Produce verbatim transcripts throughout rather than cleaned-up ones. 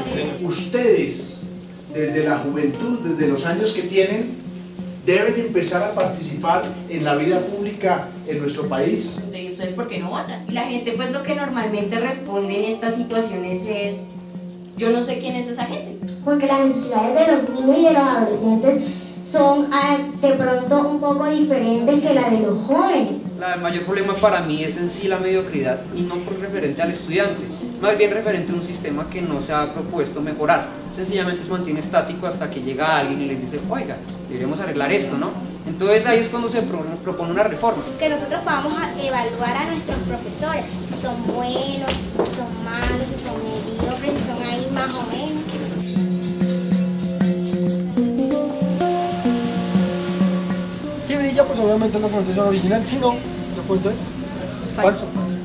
Ustedes, desde la juventud, desde los años que tienen, deben empezar a participar en la vida pública en nuestro país. ¿Y ustedes por qué no votan? Y la gente pues lo que normalmente responde en estas situaciones es: yo no sé quién es esa gente. Porque las necesidades de los niños y de los adolescentes son de pronto un poco diferentes que la de los jóvenes. El mayor problema para mí es en sí la mediocridad, y no por referente al estudiante, más bien referente a un sistema que no se ha propuesto mejorar. Sencillamente se mantiene estático hasta que llega alguien y les dice: oiga, deberíamos arreglar esto, ¿no? Entonces ahí es cuando se pro propone una reforma. Que nosotros podamos evaluar a nuestros profesores, si son buenos, si son malos, si son mediocres, si son ahí más o menos. Si brilla, pues obviamente los cuentos son originales, si no, los cuentos es falso.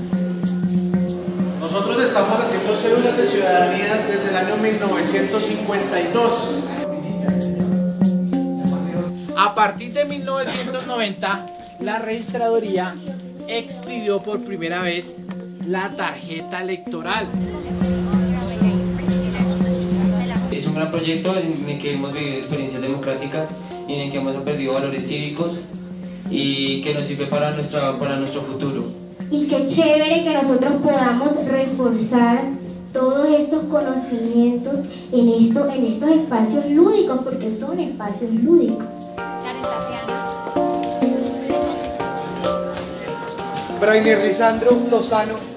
Nosotros estamos haciendo cédulas de ciudadanía desde el año mil novecientos cincuenta y dos. A partir de mil novecientos noventa, la registraduría expidió por primera vez la tarjeta electoral. Es un gran proyecto en el que hemos vivido experiencias democráticas y en el que hemos aprendido valores cívicos y que nos sirve para, nuestra, para nuestro futuro. Y qué chévere que nosotros podamos reforzar todos estos conocimientos en, esto, en estos espacios lúdicos, porque son espacios lúdicos. Brainer Lisandro Lozano